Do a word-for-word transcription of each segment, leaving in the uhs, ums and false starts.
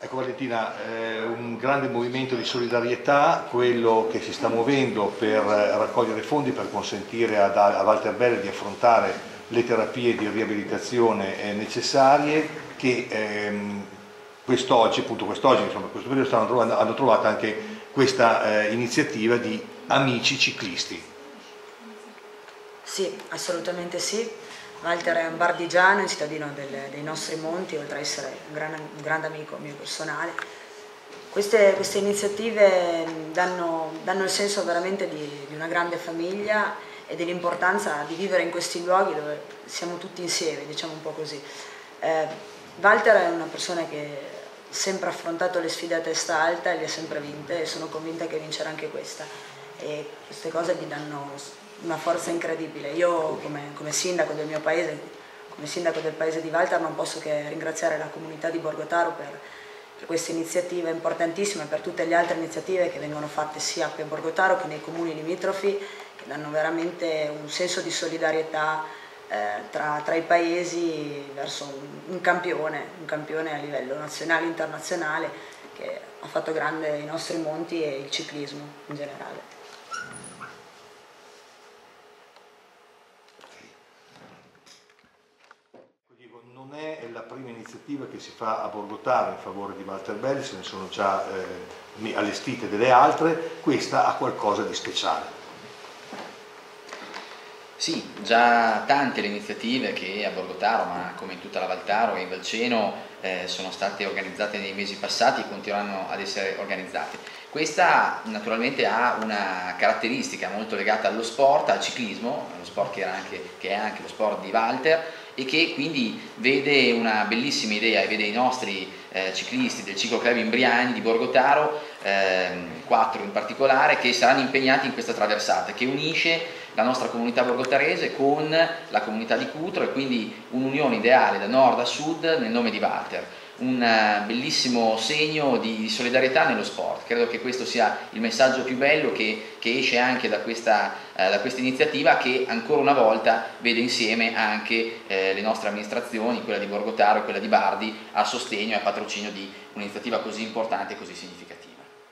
Ecco Valentina, eh, un grande movimento di solidarietà, quello che si sta muovendo per raccogliere fondi per consentire ad, a Walter Belle di affrontare le terapie di riabilitazione eh, necessarie, che ehm, quest'oggi, appunto quest'oggi, insomma, in questo periodo stanno trovando, hanno trovato anche questa eh, iniziativa di Amici Ciclisti. Sì, assolutamente sì. Walter è un bardigiano, un cittadino del, dei nostri monti, oltre ad essere un, gran, un grande amico mio personale. Queste, queste iniziative danno, danno il senso veramente di, di una grande famiglia e dell'importanza di vivere in questi luoghi dove siamo tutti insieme, diciamo un po' così. Eh, Walter è una persona che ha sempre affrontato le sfide a testa alta e le ha sempre vinte, e sono convinta che vincerà anche questa. E queste cose gli danno una forza incredibile. Io come, come sindaco del mio paese, come sindaco del paese di Walter, non posso che ringraziare la comunità di Borgotaro per, per questa iniziativa importantissima e per tutte le altre iniziative che vengono fatte sia qui a Borgotaro che nei comuni limitrofi, che danno veramente un senso di solidarietà eh, tra, tra i paesi verso un, un campione, un campione a livello nazionale e internazionale che ha fatto grande i nostri monti e il ciclismo in generale. Non è la prima iniziativa che si fa a Borgotaro in favore di Walter Belle, se ne sono già eh, allestite delle altre, questa ha qualcosa di speciale. Sì, già tante le iniziative che a Borgotaro, ma come in tutta la Valtaro e in Valceno, eh, sono state organizzate nei mesi passati e continueranno ad essere organizzate. Questa naturalmente ha una caratteristica molto legata allo sport, al ciclismo, allo sport che, era anche, che è anche lo sport di Walter, e che quindi vede una bellissima idea e vede i nostri eh, ciclisti del Ciclo Club Imbriani di Borgotaro, ehm, quattro in particolare, che saranno impegnati in questa traversata che unisce la nostra comunità borgotarese con la comunità di Cutro, e quindi un'unione ideale da nord a sud nel nome di Walter. Un bellissimo segno di solidarietà nello sport. Credo che questo sia il messaggio più bello che, che esce anche da questa, eh, da questa iniziativa, che ancora una volta vede insieme anche eh, le nostre amministrazioni, quella di Borgotaro e quella di Bardi, a sostegno e a patrocinio di un'iniziativa così importante e così significativa.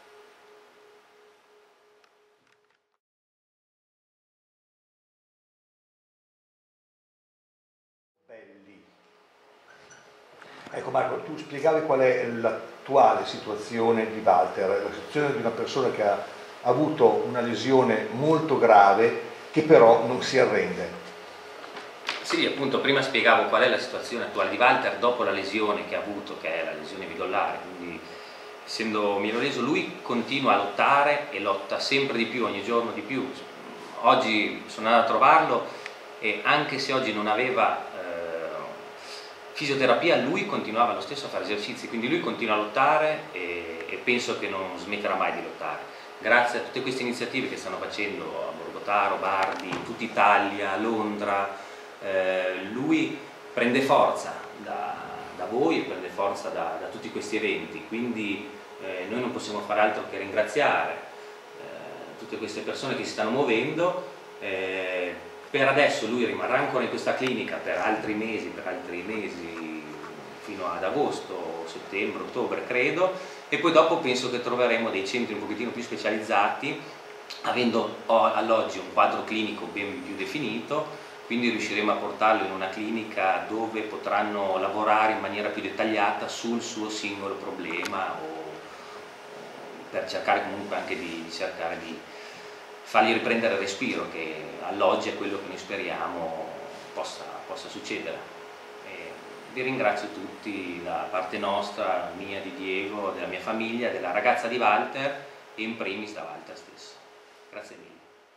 Ecco Marco, tu spiegavi qual è l'attuale situazione di Walter, la situazione di una persona che ha avuto una lesione molto grave, che però non si arrende. Sì, appunto prima spiegavo qual è la situazione attuale di Walter dopo la lesione che ha avuto, che è la lesione midollare, quindi essendo milanese lui continua a lottare e lotta sempre di più, ogni giorno di più. Oggi sono andato a trovarlo e anche se oggi non aveva fisioterapia, lui continuava lo stesso a fare esercizi, quindi lui continua a lottare e, e penso che non smetterà mai di lottare. Grazie a tutte queste iniziative che stanno facendo a Borgotaro, Bardi, in tutta Italia, Londra, eh, lui prende forza da, da voi e prende forza da, da tutti questi eventi, quindi eh, noi non possiamo fare altro che ringraziare eh, tutte queste persone che si stanno muovendo. Eh, Per adesso lui rimarrà ancora in questa clinica per altri mesi, per altri mesi fino ad agosto, settembre, ottobre credo, e poi dopo penso che troveremo dei centri un pochettino più specializzati, avendo all'oggi un quadro clinico ben più definito, quindi riusciremo a portarlo in una clinica dove potranno lavorare in maniera più dettagliata sul suo singolo problema, o per cercare comunque anche di, di cercare di fargli riprendere il respiro, che all'oggi è quello che noi speriamo possa, possa succedere. E vi ringrazio tutti da parte nostra, mia, di Diego, della mia famiglia, della ragazza di Walter e in primis da Walter stesso. Grazie mille.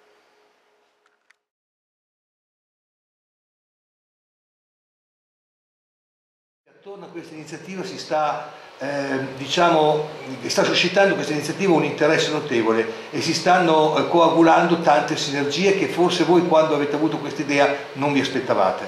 Attorno a questa iniziativa si sta Eh, diciamo, sta suscitando questa iniziativa un interesse notevole e si stanno eh, coagulando tante sinergie che forse voi, quando avete avuto questa idea, non vi aspettavate.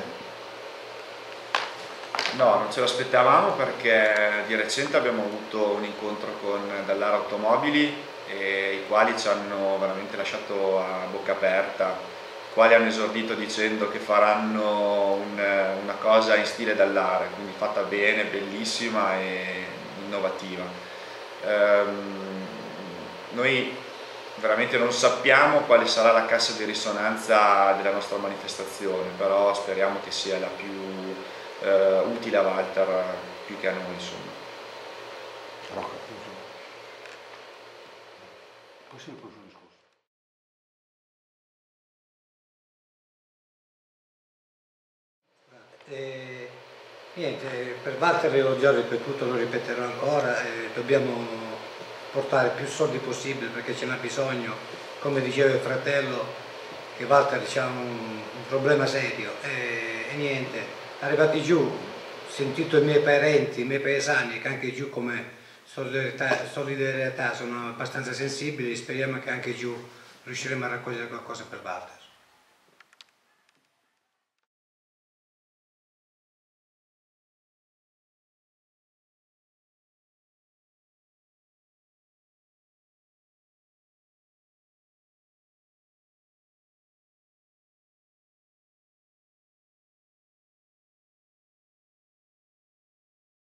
No, non ce l'aspettavamo, perché di recente abbiamo avuto un incontro con Dallara Automobili, e i quali ci hanno veramente lasciato a bocca aperta, i quali hanno esordito dicendo che faranno un, una cosa in stile Dallara, quindi fatta bene, bellissima e innovativa. Ehm, noi veramente non sappiamo quale sarà la cassa di risonanza della nostra manifestazione, però speriamo che sia la più eh, utile a Walter più che a noi, insomma. Rocca, possiamo proseguire il discorso. Eh, niente, per Walter l'ho già ripetuto, lo ripeterò ancora, eh, dobbiamo portare più soldi possibile perché ce n'ha bisogno, come diceva il fratello, che Walter ha un, un problema serio e, e niente, arrivati giù, sentito i miei parenti, i miei paesani che anche giù come solidarietà, solidarietà sono abbastanza sensibili, speriamo che anche giù riusciremo a raccogliere qualcosa per Walter.